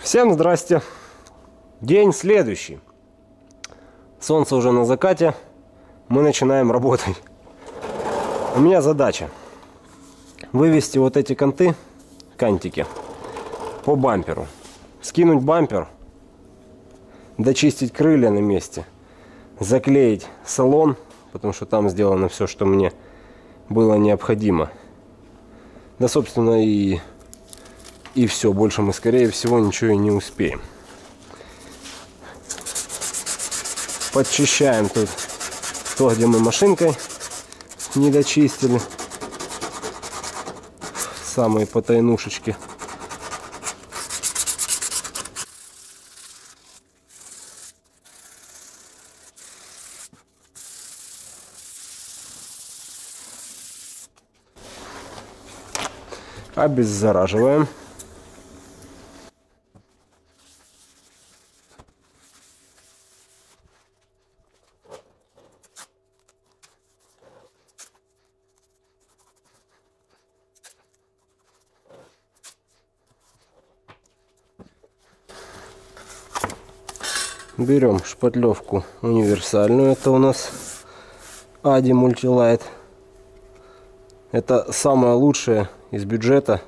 Всем здрасте. День следующий. Солнце уже на закате. Мы начинаем работать. У меня задача вывести вот эти кантики по бамперу. Скинуть бампер, дочистить крылья на месте, заклеить салон, потому что там сделано все, что мне было необходимо. Да, собственно, и все. Больше мы, скорее всего, ничего и не успеем. Подчищаем тут то, где мы машинкой не дочистили. Самые потайнушечки. Обеззараживаем. Берем шпатлевку универсальную. Это у нас Adi Multilight. Это самое лучшее из бюджета,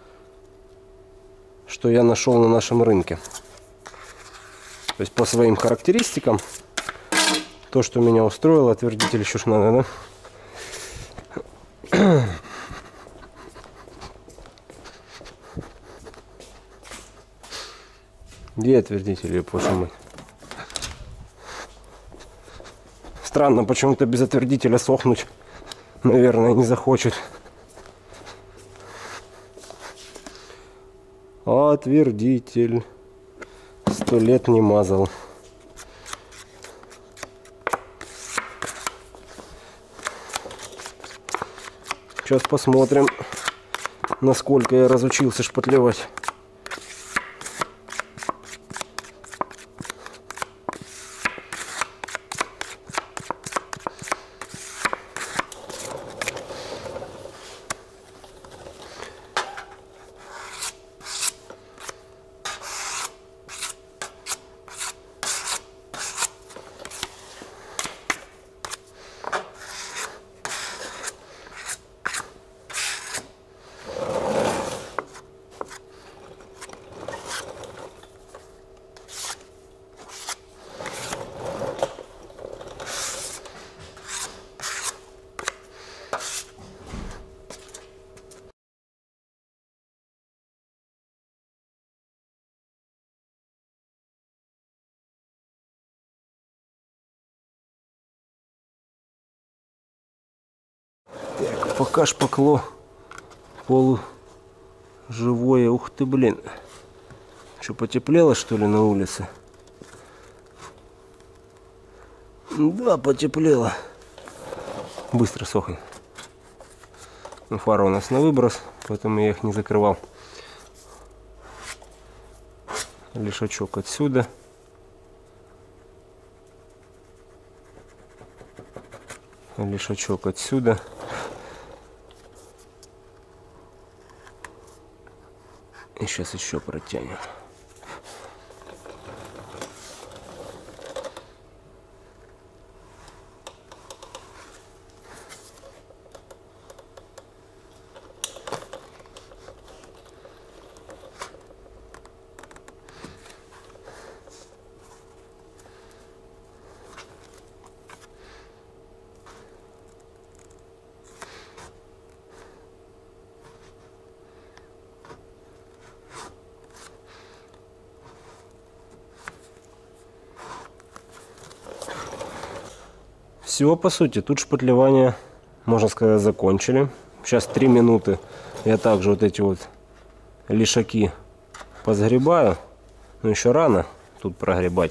что я нашел на нашем рынке. То есть по своим характеристикам, то, что меня устроило, отвердитель еще ж надо, да? Где отвердитель, я прошу мать? Странно, почему-то без отвердителя сохнуть, наверное, не захочет. Отвердитель. 100 лет не мазал. Сейчас посмотрим, насколько я разучился шпатлевать. Так, пока шпакло полуживое. Ух ты, блин. Что, потеплело, что ли, на улице? Да, потеплело. Быстро сохнет. Ну, фары у нас на выброс, поэтому я их не закрывал. Лишачок отсюда. Лишачок отсюда. И сейчас еще протянем. Все, по сути, тут шпатлевание, можно сказать, закончили. Сейчас 3 минуты я также вот эти вот лишаки позгребаю. Но еще рано тут прогребать.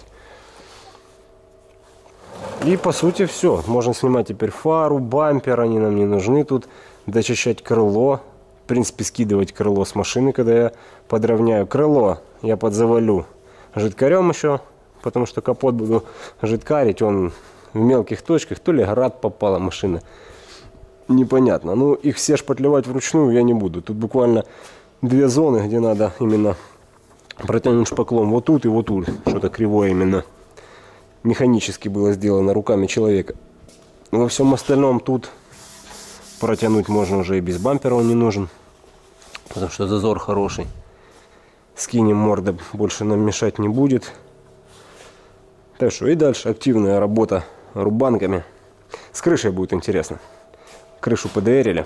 И по сути все. Можно снимать теперь фару, бампер, они нам не нужны тут. Дочищать крыло. В принципе, скидывать крыло с машины, когда я подровняю. Крыло я подзавалю жидкарем еще, потому что капот буду жидкарить, он в мелких точках, то ли град попала машина, непонятно. Ну, их все шпатлевать вручную я не буду. Тут буквально 2 зоны, где надо именно Протянуть шпаклом вот тут и вот тут. Что-то кривое именно. Механически было сделано руками человека. Во всем остальном тут протянуть можно уже и без бампера, он не нужен. Потому что зазор хороший. Скинем, морда больше нам мешать не будет. Так что и дальше активная работа рубанками. С крышей будет интересно. Крышу ПДРили.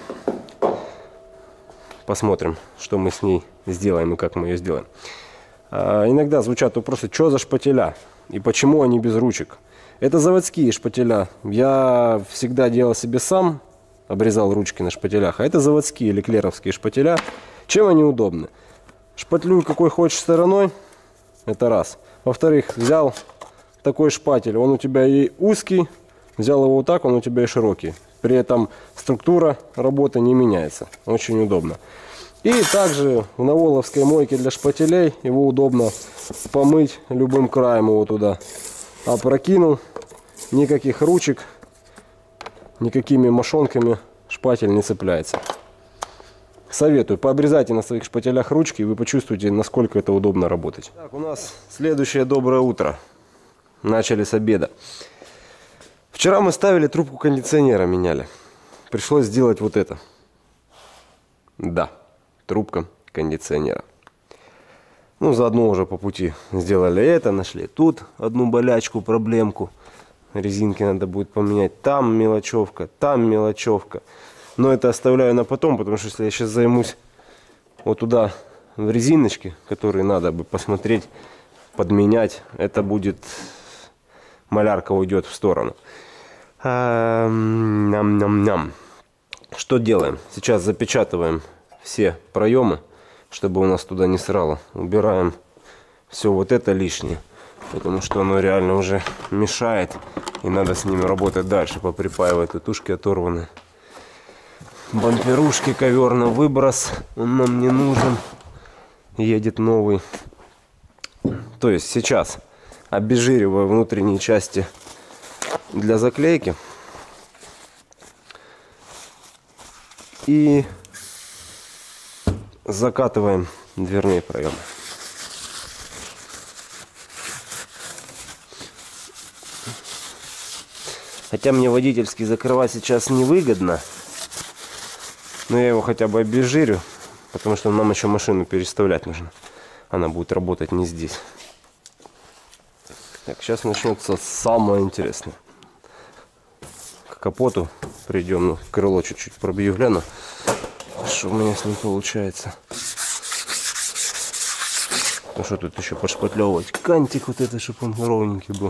Посмотрим, что мы с ней сделаем и как мы ее сделаем. Иногда звучат вопросы, что за шпателя и почему они без ручек. Это заводские шпателя. Я всегда делал себе сам, обрезал ручки на шпателях. А это заводские леклеровские шпателя. Чем они удобны? Шпатлюй какой хочешь стороной, это раз. Во-вторых, взял такой шпатель, он у тебя и узкий, взял его вот так, он у тебя и широкий. При этом структура работы не меняется. Очень удобно. И также в наволовской мойке для шпателей его удобно помыть любым краем его туда. Опрокинул, никаких ручек, никакими мошонками шпатель не цепляется. Советую, пообрезайте на своих шпателях ручки, и вы почувствуете, насколько это удобно работать. Так, у нас следующее доброе утро. Начали с обеда. Вчера мы ставили трубку кондиционера, меняли. Пришлось сделать вот это. Да, трубка кондиционера. Ну, заодно уже по пути сделали это, нашли тут одну болячку, проблемку. Резинки надо будет поменять. Там мелочевка, там мелочевка. Но это оставляю на потом, потому что если я сейчас займусь вот туда в резиночки, которые надо бы посмотреть, подменять, это будет... Малярка уйдет в сторону. Ням-ням-ням. Что делаем? Сейчас запечатываем все проемы, чтобы у нас туда не срало. Убираем все вот это лишнее, потому что оно реально уже мешает. И надо с ними работать дальше. Поприпаивать тушки оторваны. Бамперушки, ковер на выброс. Он нам не нужен. Едет новый. То есть сейчас обезжириваю внутренние части для заклейки. И закатываем дверные проемы. Хотя мне водительский закрывать сейчас невыгодно. Но я его хотя бы обезжирю. Потому что нам еще машину переставлять нужно. Она будет работать не здесь. Так, сейчас начнется самое интересное. К капоту придем, ну, крыло чуть-чуть пробью, гляну, что у меня с ним получается. Ну что тут еще пошпатлевывать? Кантик вот это, чтобы он ровненький был.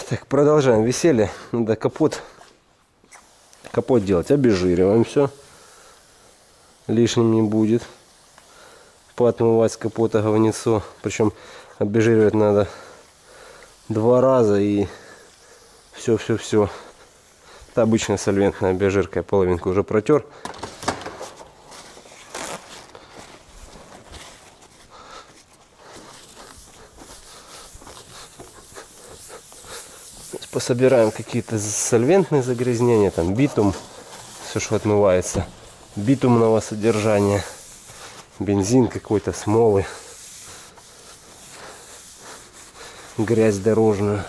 Так, продолжаем веселье. Надо капот делать. Обезжириваем все. Лишним не будет. Поотмывать с капота говнецо. Причем обезжиривать надо 2 раза и все. Это обычная сольвентная обезжирка. Я половинку уже протер. Пособираем какие-то сольвентные загрязнения, там битум, все, что отмывается, битумного содержания, бензин какой-то, смолы, грязь дорожную.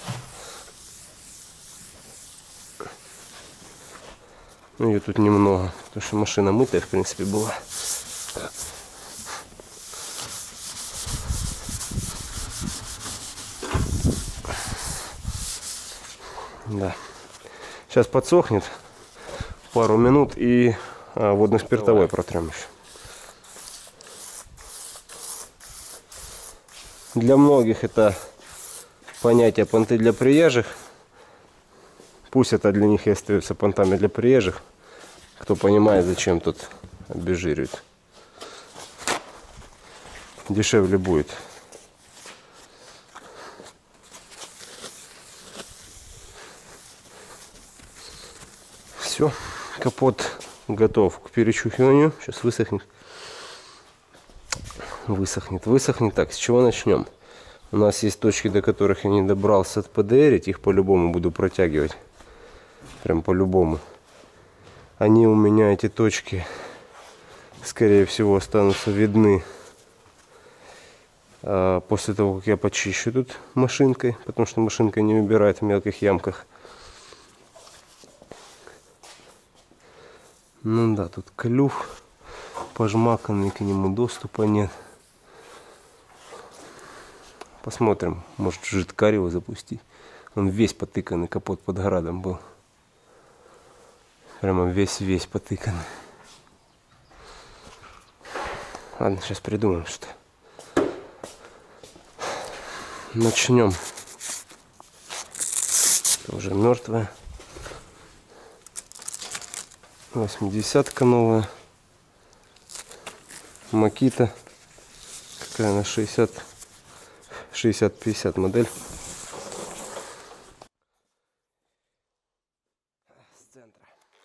Ну, ее тут немного, потому что машина мытая, в принципе, была. Да. Сейчас подсохнет пару минут и водно-спиртовой протрем еще. Для многих это понятие понты для приезжих. Пусть это для них и остается понтами для приезжих. Кто понимает, зачем тут обезжиривать. Дешевле будет. Все, капот готов к перечухиванию. Сейчас высохнет. Высохнет. Так, с чего начнем? У нас есть точки, до которых я не добрался от ПДР. Их по-любому буду протягивать. Прям по-любому. Они у меня, эти точки, скорее всего, останутся видны после того, как я почищу тут машинкой. Потому что машинка не убирает в мелких ямках. Ну да, тут клюв пожмаканный, к нему доступа нет. Посмотрим, может жидкарь его запустить. Он весь потыканный, капот под градом был. Прямо весь потыканный. Ладно, сейчас придумаем что. Начнем. Это уже мертвая. 80-ка новая. Макита. Какая она? 60-50 модель. С центра.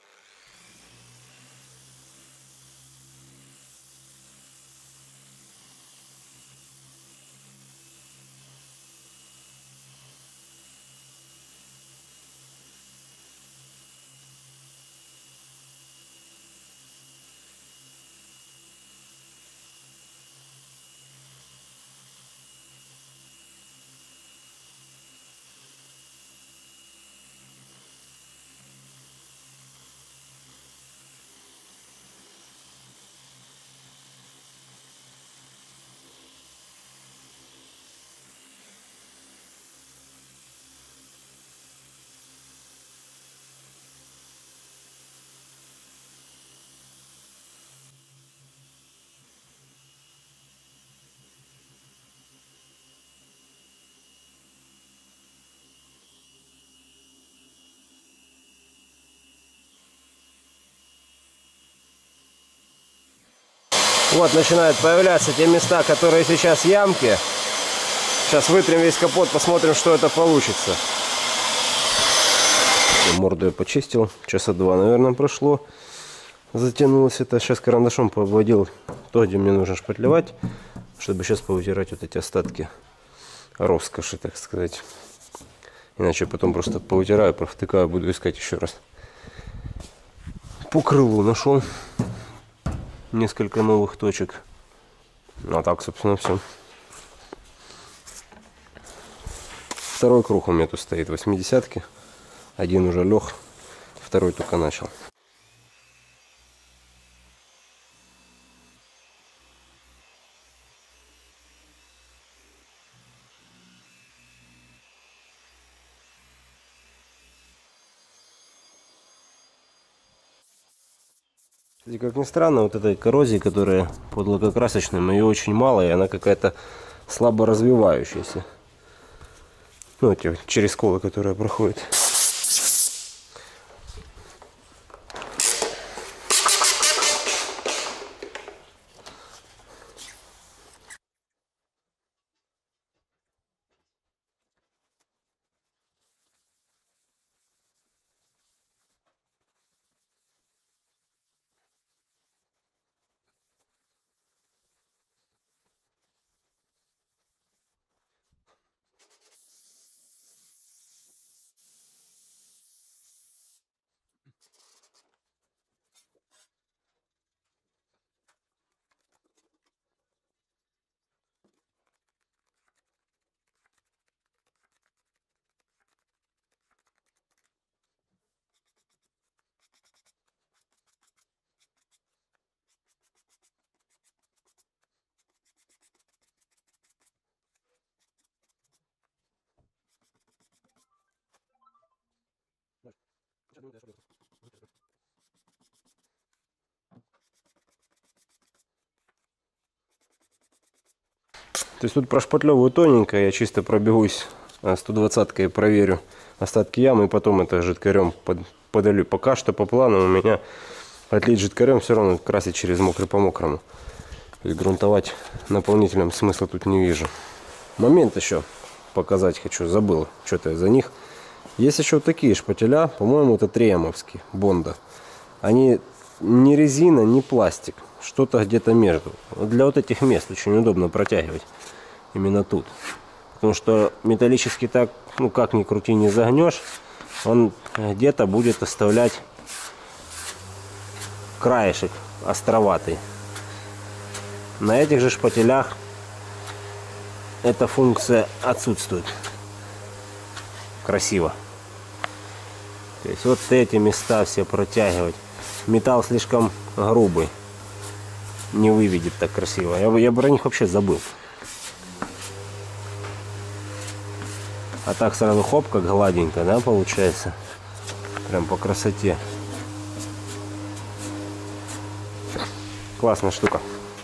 Вот начинают появляться те места, которые сейчас ямки. Сейчас вытрем весь капот, посмотрим, что это получится. Морду я почистил. Часа 2, наверное, прошло. Затянулось это. Сейчас карандашом пообводил то, где мне нужно шпатлевать, чтобы сейчас повытирать вот эти остатки роскоши, так сказать. Иначе потом просто повытираю, провтыкаю, буду искать еще раз. По крылу нашел несколько новых точек. А так, собственно, все. Второй круг у меня тут стоит 80-ки. Один уже лег, второй только начал. И как ни странно, вот этой коррозии, которая под лакокрасочным, ее очень мало, и она какая-то слабо развивающаяся. Ну, эти через колы, которые проходят. То есть тут прошпатлевываю тоненько, я чисто пробегусь 120-кой, проверю остатки ямы и потом это жидкарем подолью. Пока что по плану у меня отлить жидкарем, все равно красить через мокрый по мокрому. И грунтовать наполнителем смысла тут не вижу. Момент еще показать хочу, забыл что-то из-за них. Есть еще вот такие шпателя, по-моему, это 3М-овские, Бонда. Они не резина, не пластик, что-то где-то между. Для вот этих мест очень удобно протягивать именно тут. Потому что металлический так, ну как ни крути, не загнешь, он где-то будет оставлять краешек островатый. На этих же шпателях эта функция отсутствует. Красиво. То есть вот эти места все протягивать. Металл слишком грубый, не выведет так красиво. Я про них вообще забыл. А так сразу хоп, как гладенько, да, получается. Прям по красоте. Классная штука.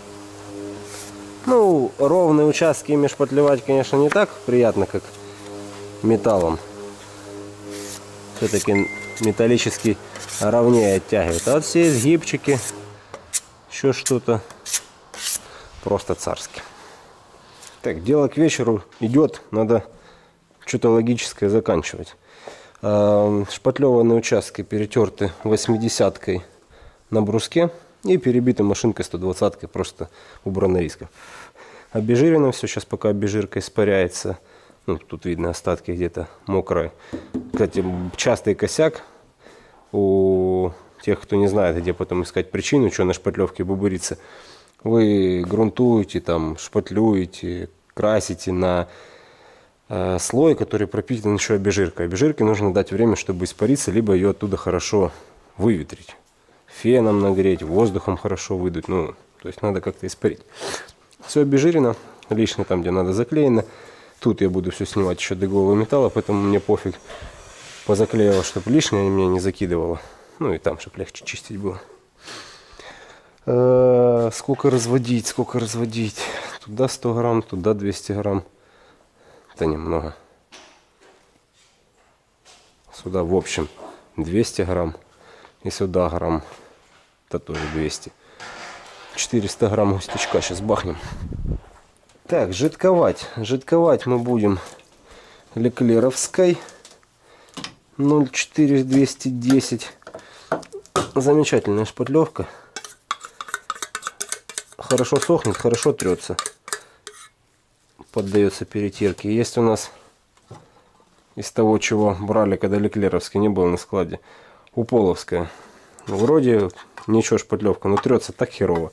Ну, ровные участки ими шпатлевать, конечно, не так приятно, как металлом. Все-таки металлический ровнее оттягивает. А вот все изгибчики, еще что-то, просто царски. Так, дело к вечеру идет, надо что-то логическое заканчивать. Шпатлеванные участки перетерты 80-кой на бруске и перебиты машинкой 120-кой, просто убрано риска. Обезжирено все, сейчас пока обезжирка испаряется. Ну, тут видно остатки где-то мокрые. Кстати, частый косяк у тех, кто не знает, где потом искать причину, что на шпатлевке бубырится. Вы грунтуете, там, шпатлюете, красите на слой, который пропитан еще обезжиркой. Обезжирке нужно дать время, чтобы испариться, либо ее оттуда хорошо выветрить. Феном нагреть, воздухом хорошо выдуть. Ну, то есть надо как-то испарить. Все обезжирено, лишнее там, где надо, заклеено. Тут я буду все снимать еще до голого металла, поэтому мне пофиг. Позаклеивал, чтобы лишнее меня не закидывало. Ну и там, чтобы легче чистить было. Сколько разводить, сколько разводить. Туда 100 грамм, туда 200 грамм. Это немного. Сюда в общем 200 грамм. И сюда грамм. Это тоже 200. 400 грамм густячка сейчас бахнем. Так, жидковать. Жидковать мы будем леклеровской 0,4210. Замечательная шпатлевка. Хорошо сохнет, хорошо трется. Поддается перетирке. Есть у нас из того, чего брали, когда леклеровский не был на складе, уполовская. Вроде ничего, шпатлевка, но трется так херово.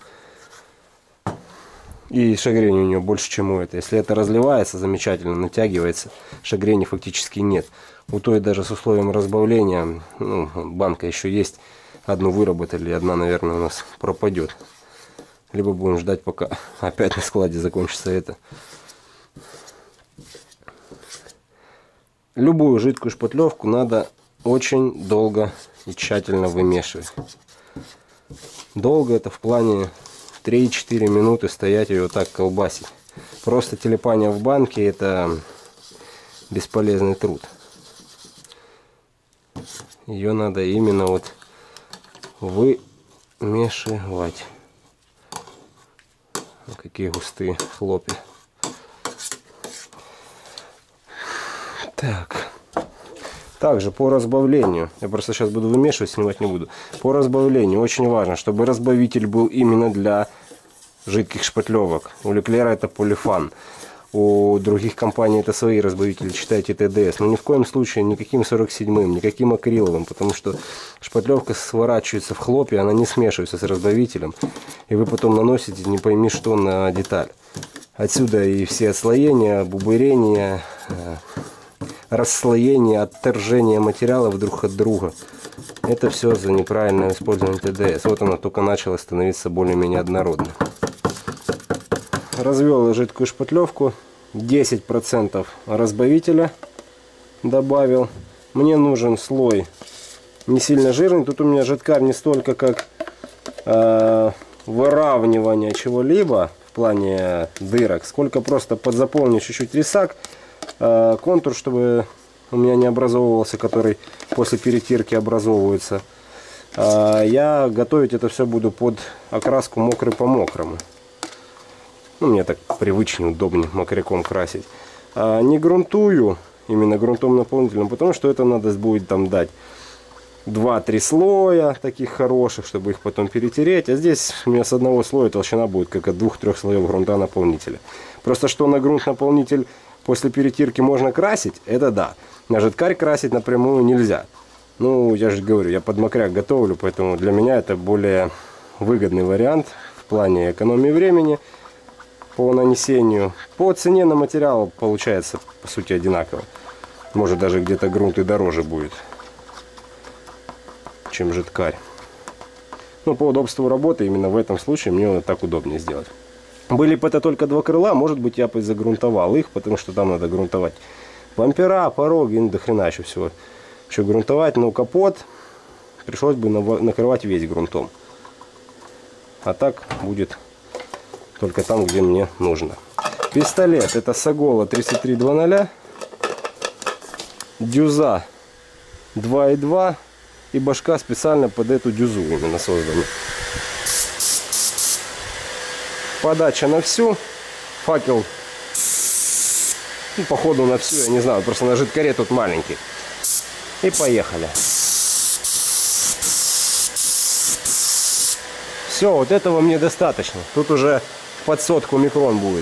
И шагрень у нее больше, чем у этой. Если это разливается замечательно, натягивается, шагрени фактически нет. У той даже с условием разбавления, ну, банка еще есть. Одну выработали, одна, наверное, у нас пропадет. Либо будем ждать, пока опять на складе закончится это. Любую жидкую шпатлевку надо очень долго и тщательно вымешивать. Долго это в плане 3-4 минуты стоять и вот так колбасить. Просто телепание в банке это бесполезный труд. Ее надо именно вот вымешивать. Какие густые хлопья. Так. Также по разбавлению, я просто сейчас буду вымешивать, снимать не буду. По разбавлению очень важно, чтобы разбавитель был именно для жидких шпатлевок. У Leclerc это полифан. У других компаний это свои разбавители, читайте ТДС. Но ни в коем случае никаким 47-м, никаким акриловым, потому что шпатлевка сворачивается в хлопья, она не смешивается с разбавителем. И вы потом наносите не пойми что на деталь. Отсюда и все отслоения, бубырения, расслоение, отторжение материалов друг от друга. Это все за неправильное использование ТДС. Вот она только начала становиться более-менее однородной. Развел жидкую шпатлевку. 10% разбавителя добавил. Мне нужен слой не сильно жирный. Тут у меня жидкарь не столько как выравнивание чего-либо в плане дырок, сколько просто подзаполнить чуть-чуть рисак. Контур, чтобы у меня не образовывался, который после перетирки образовывается. Я готовить это все буду под окраску мокрый по мокрому. Ну, мне так привычнее, удобнее мокряком красить. Не грунтую именно грунтом наполнителем, потому что это надо будет там дать 2-3 слоя таких хороших, чтобы их потом перетереть. А здесь у меня с одного слоя толщина будет как от 2-3 слоев грунта наполнителя. Просто что на грунт наполнитель после перетирки можно красить, это да. На жидкарь красить напрямую нельзя. Ну, я же говорю, я под мокряк готовлю, поэтому для меня это более выгодный вариант в плане экономии времени по нанесению. По цене на материал получается по сути одинаково. Может даже где-то грунт и дороже будет, чем жидкарь. Но по удобству работы именно в этом случае мне вот так удобнее сделать. Были бы это только 2 крыла, может быть я бы загрунтовал их, потому что там надо грунтовать бампера, пороги, ну, до хрена еще всего. Еще грунтовать, но капот пришлось бы накрывать весь грунтом. А так будет только там, где мне нужно. Пистолет это Сагола 3300, дюза 2.2 и башка специально под эту дюзу именно создана. Подача на всю, факел, ну, походу на всю, я не знаю, просто на жидкаре тут маленький. И поехали. Все, вот этого мне достаточно. Тут уже под 100 микрон будет.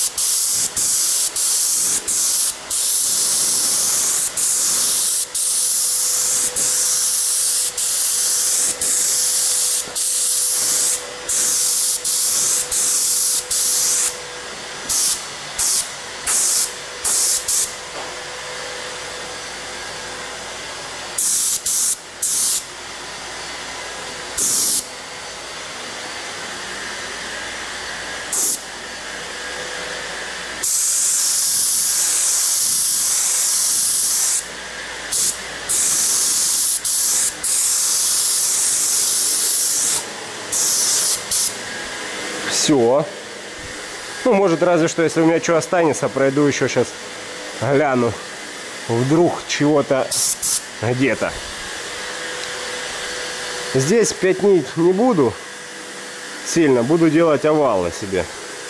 Все. Ну, может, разве что, если у меня что останется, пройду еще сейчас, гляну. Вдруг чего-то где-то. Здесь пятнить не буду сильно, буду делать овалы себе.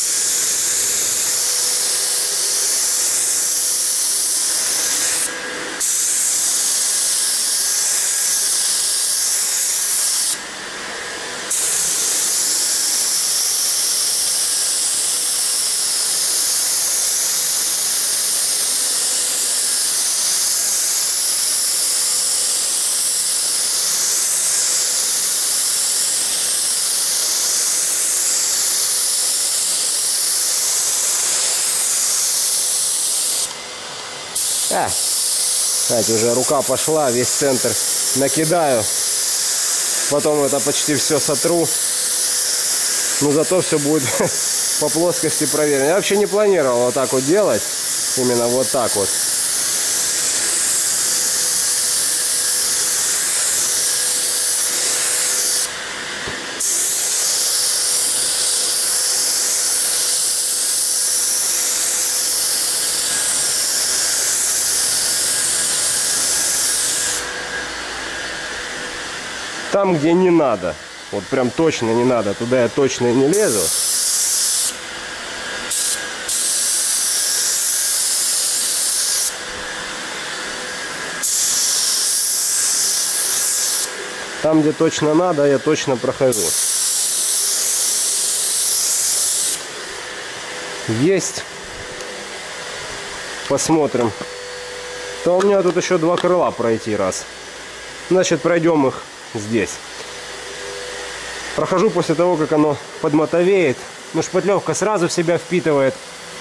Знаете, уже рука пошла, весь центр накидаю. Потом это почти все сотру. Но зато все будет по плоскости проверено. Я вообще не планировал вот так вот делать. Именно вот так вот. Там, где не надо, вот прям точно не надо, туда я точно не лезу. Там, где точно надо, я точно прохожу. Есть. Посмотрим. То у меня тут еще 2 крыла пройти раз. Значит, пройдем их здесь. Прохожу после того, как оно подмотовеет. Ну, шпатлевка сразу в себя впитывает.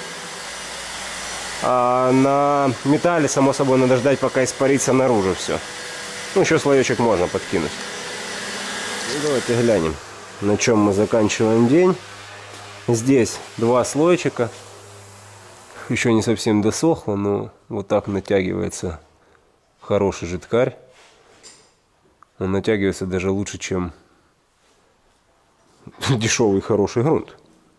А на металле, само собой, надо ждать, пока испарится наружу все. Ну, еще слоечек можно подкинуть. Ну, давайте глянем, на чем мы заканчиваем день. Здесь 2 слойчика. Еще не совсем досохло, но вот так натягивается хороший жидкарь. Он натягивается даже лучше, чем дешевый хороший грунт.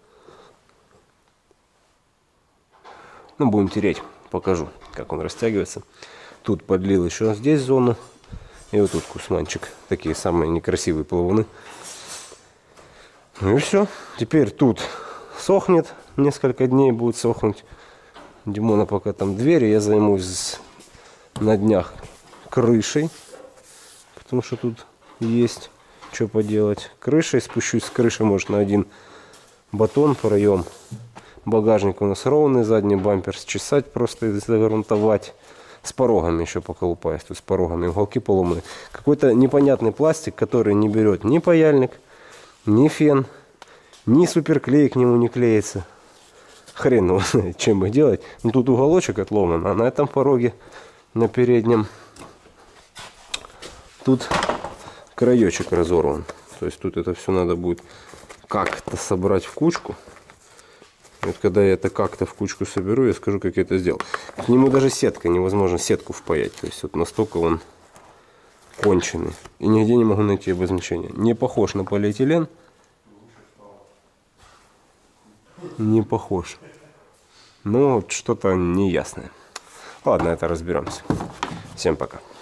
Ну, будем тереть, покажу, как он растягивается. Тут подлил еще здесь зону. И вот тут кусманчик. Такие самые некрасивые плавуны. Ну и все. Теперь тут сохнет. Несколько дней будет сохнуть. Димона пока там двери. Я займусь на днях крышей. Потому что тут есть что поделать. Крышей. Спущусь с крыши, может, на 1 батон проем. Багажник у нас ровный. Задний бампер счесать просто и загрунтовать. С порогами еще поколупаюсь. Тут с порогами уголки поломаны. Какой-то непонятный пластик, который не берет ни паяльник, ни фен, ни суперклей к нему не клеится. Хрен его знает, чем их делать. Ну, тут уголочек отломан, а на этом пороге, на переднем, тут краечек разорван. То есть тут это все надо будет как-то собрать в кучку. Вот когда я это как-то в кучку соберу, я скажу, как я это сделал. К нему даже сетка, невозможно сетку впаять. То есть вот настолько он конченый. И нигде не могу найти обозначения. Не похож на полиэтилен. Не похож. Но вот что-то неясное. Ладно, это разберемся. Всем пока.